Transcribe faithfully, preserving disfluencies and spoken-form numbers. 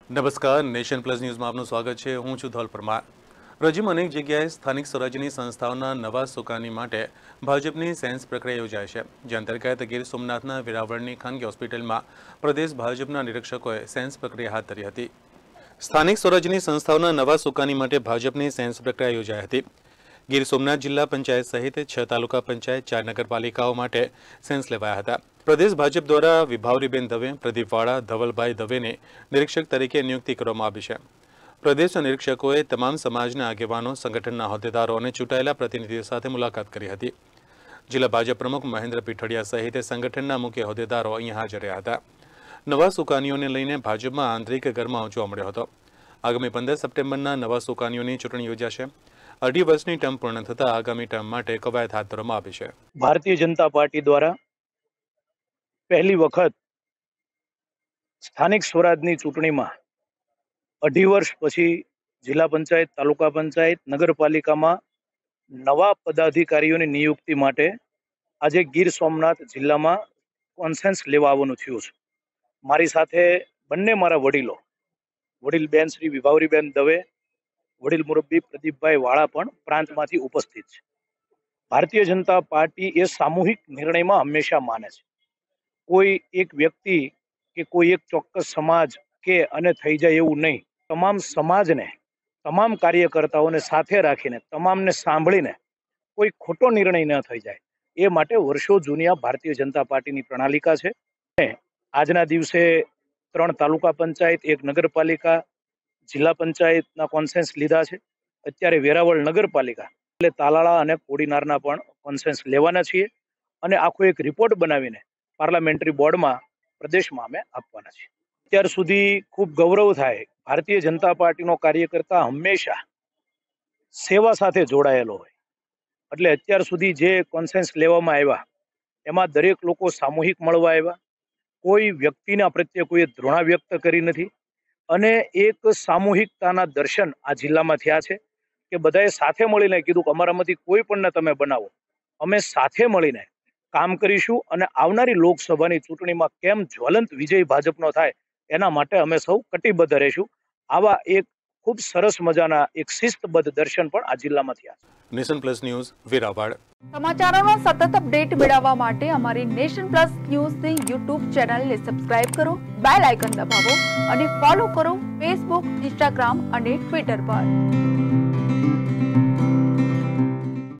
નમસ્કાર, nation plus ન્યૂઝમાં આપનું સ્વાગત છે। હું છું ધોલ પરમાર। રાજ્યમાં અનેક જગ્યાએ સ્થાનિક સ્વરાજ્યની સંસ્થાઓના નવા સુકાની માટે ભાજપની સેન્સ પ્રક્રિયા યોજાય છે, જે અંતર્ગત ગીર સોમનાથના વેરાવળની ખાનગી હોસ્પિટલમાં પ્રદેશ ભાજપના નિરીક્ષકોએ સેન્સ પ્રક્રિયા હાથ ધરી હતી। સ્થાનિક સ્વરાજ્યની સંસ્થાઓના નવા સુકાની માટે ભાજપની સેન્સ પ્રક્રિયા યોજાઈ હતી। ગીર સોમનાથ જિલ્લા પંચાયત સહિત છ તાલુકા પંચાયત, ચાર નગરપાલિકાઓ માટે સેન્સ લેવાયા હતા। પ્રદેશ ભાજપ દ્વારા વિભાવરીબેન દવે, પ્રદીપ વાળા, ધવલભાઈ દવેને નિરીક્ષક તરીકે નિયુક્તિ કરવામાં આવી છે। પ્રદેશ નિરીક્ષકોએ તમામ સમાજના આગેવાનો, સંગઠનના હોદ્દેદારો અને ચૂંટાયેલા પ્રતિનિધિઓ સાથે મુલાકાત કરી હતી। જિલ્લા ભાજપ પ્રમુખ મહેન્દ્ર પીઠડિયા સહિત સંગઠનના મુખ્ય હોદ્દેદારો અહીં હાજર રહ્યા હતા। નવા સુકાનીઓને લઈને ભાજપમાં આંતરિક ગરમાવો જોવા મળ્યો હતો। આગામી પંદર સપ્ટેમ્બરના નવા સુકાનીઓની ચૂંટણી યોજાશે। અઢી વર્ષની ટર્મ પૂર્ણ થતા આગામી ટર્મ માટે કવાયત હાથ ધરવામાં આવી છે। ભારતીય જનતા પાર્ટી દ્વારા પહેલી વખત સ્થાનિક સ્વરાજની ચૂંટણીમાં અઢી વર્ષ પછી જિલ્લા પંચાયત, તાલુકા પંચાયત, નગરપાલિકામાં નવા પદાધિકારીઓની નિયુક્તિ માટે આજે ગીર સોમનાથ જિલ્લામાં કોન્સેન્સ લેવા આવવાનું થયું છે। મારી સાથે બંને મારા વડીલો, વડીલ બેન શ્રી વિભાવરીબેન દવે, વડીલ મુરબ્બી પ્રદીપભાઈ વાળા પણ પ્રાંતમાંથી ઉપસ્થિત છે। ભારતીય જનતા પાર્ટી એ સામૂહિક નિર્ણયમાં હંમેશા માને છે। કોઈ એક વ્યક્તિ કે કોઈ એક ચોક્કસ સમાજ કે અને થઈ જાય એવું નહીં, તમામ સમાજને, તમામ કાર્યકર્તાઓને સાથે રાખીને, તમામને સાંભળીને કોઈ ખોટો નિર્ણય ન થઈ જાય એ માટે વર્ષો જૂની આ ભારતીય જનતા પાર્ટીની પ્રણાલિકા છે। આજના દિવસે ત્રણ તાલુકા પંચાયત, એક નગરપાલિકા, જિલ્લા પંચાયતના કોન્સેન્સ લીધા છે। અત્યારે વેરાવળ નગરપાલિકા એટલે તાલાળા અને કોડીનારના પણ કોન્સેન્સ લેવાના છીએ અને આખો એક રિપોર્ટ બનાવીને પાર્લામેન્ટરી બોર્ડમાં પ્રદેશમાં અમે આપવાના છીએ। અત્યાર સુધી ખૂબ ગૌરવ થાય, ભારતીય જનતા પાર્ટીનો કાર્યકર્તા હંમેશા સેવા સાથે જોડાયેલો હોય, એટલે અત્યાર સુધી જે કોન્સેન્સ લેવામાં આવ્યા એમાં દરેક લોકો સામૂહિક મળવા આવ્યા, કોઈ વ્યક્તિના પ્રત્યે કોઈ ધૃણા વ્યક્ત કરી નથી અને એક સામૂહિકતાના દર્શન આ જિલ્લામાં થયા છે કે બધાએ સાથે મળીને કીધું કે અમારામાંથી કોઈ પણ તમે બનાવો, અમે સાથે મળીને કામ કરીશું અને આવનારી લોકસભાની ચૂંટણીમાં કેમ જ્વલંત વિજય ભાજપનો થાય એના માટે અમે સૌ કટિબદ્ધ રહીશું। આવા એક ખૂબ સરસ મજાના એક શિસ્તબદ્ધ દર્શન પણ આ જિલ્લામાં થયા છે। Nation Plus News, Veraval. સમાચારોનો સતત અપડેટ મેળવવા માટે અમારી નેશન પ્લસ ન્યૂઝની યુટ્યુબ ચેનલને સબસ્ક્રાઇબ કરો, બેલ આઇકન દબાવો અને ફોલો કરો ફેસબુક, ઇન્સ્ટાગ્રામ અને ટ્વિટર પર।